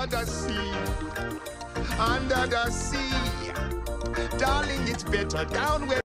under the sea. Under the sea. Darling, it's better down where